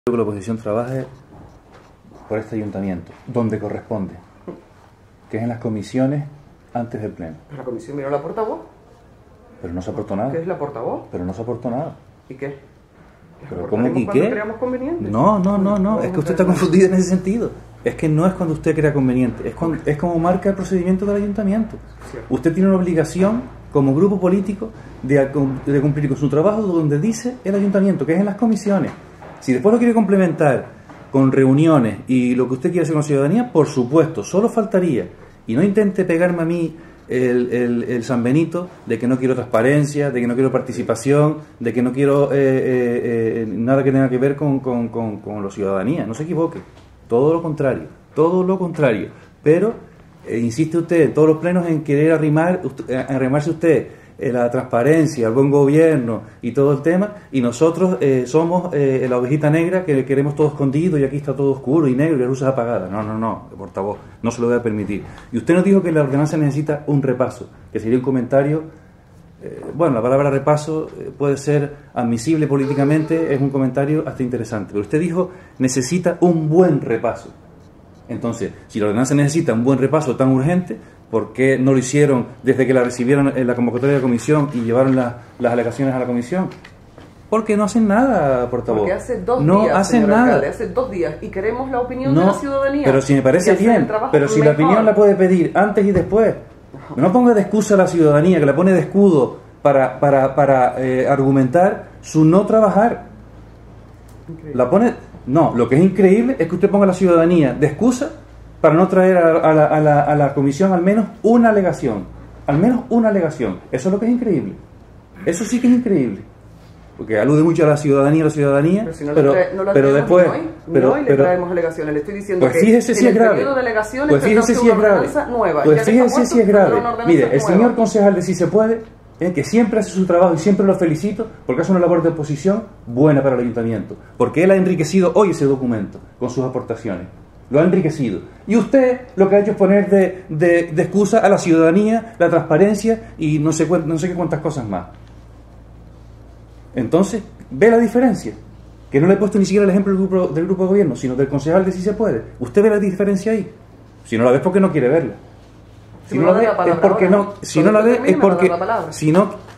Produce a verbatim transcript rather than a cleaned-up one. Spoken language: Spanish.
Que la oposición trabaje por este ayuntamiento, donde corresponde, que es en las comisiones antes del pleno. La comisión miró la portavoz. Pero no se aportó nada. ¿Qué es la portavoz? Pero no se aportó nada. ¿Y qué? ¿Pero cómo y qué? Creamos conveniente. No, no, no, no, es que usted está confundido en ese sentido. Es que no es cuando usted crea conveniente, es, cuando, es como marca el procedimiento del ayuntamiento. Cierto. Usted tiene una obligación como grupo político de, de cumplir con su trabajo donde dice el ayuntamiento, que es en las comisiones. Si después lo quiere complementar con reuniones y lo que usted quiere hacer con la ciudadanía, por supuesto, solo faltaría. Y no intente pegarme a mí el, el, el San Benito de que no quiero transparencia, de que no quiero participación, de que no quiero eh, eh, eh, nada que tenga que ver con, con, con, con la ciudadanía. No se equivoque, todo lo contrario, todo lo contrario. Pero eh, insiste usted en todos los plenos en querer arrimar, en arrimarse usted la transparencia, el buen gobierno y todo el tema, y nosotros eh, somos eh, la ovejita negra que queremos todo escondido y aquí está todo oscuro y negro y las luces apagadas. No, no, no, portavoz, no se lo voy a permitir. Y usted nos dijo que la ordenanza necesita un repaso, que sería un comentario, eh, bueno, la palabra repaso eh, puede ser admisible políticamente, es un comentario hasta interesante, pero usted dijo necesita un buen repaso. Entonces, si la ordenanza necesita un buen repaso tan urgente, ¿por qué no lo hicieron desde que la recibieron en la convocatoria de la comisión y llevaron la, las alegaciones a la comisión? Porque no hacen nada, portavoz. Porque hace dos no días, hacen señor nada. alcalde, hace dos días y queremos la opinión no, de la ciudadanía. Pero si me parece bien, pero si la opinión la puede pedir antes y después. No ponga de excusa a la ciudadanía, que la pone de escudo para, para, para eh, argumentar su no trabajar. Increíble. La pone... No, lo que es increíble es que usted ponga a la ciudadanía de excusa para no traer a, a, la, a, la, a la comisión al menos una alegación. Al menos una alegación. Eso es lo que es increíble. Eso sí que es increíble. Porque alude mucho a la ciudadanía, a la ciudadanía, pero, si no pero, trae, no la pero después... Ni hoy, pero, ni hoy le pero, traemos alegaciones. Le estoy diciendo pues que fíjese si en es el grave. periodo de alegaciones Pues fíjese si es grave. Nueva. Pues fíjese si es grave. Mire, el nueva. señor concejal de Si Se Puede, eh, que siempre hace su trabajo y siempre lo felicito, porque hace una labor de oposición buena para el ayuntamiento. Porque él ha enriquecido hoy ese documento con sus aportaciones. Lo ha enriquecido. Y usted lo que ha hecho es poner de, de, de excusa a la ciudadanía, la transparencia y no sé, no sé qué cuántas cosas más. Entonces, ve la diferencia. Que no le he puesto ni siquiera el ejemplo del grupo, del grupo de gobierno, sino del concejal de Si Se Puede. ¿Usted ve la diferencia ahí? Si no la ve es porque no quiere verla. Si no la ve es porque no... Si no la ve es porque... Si no...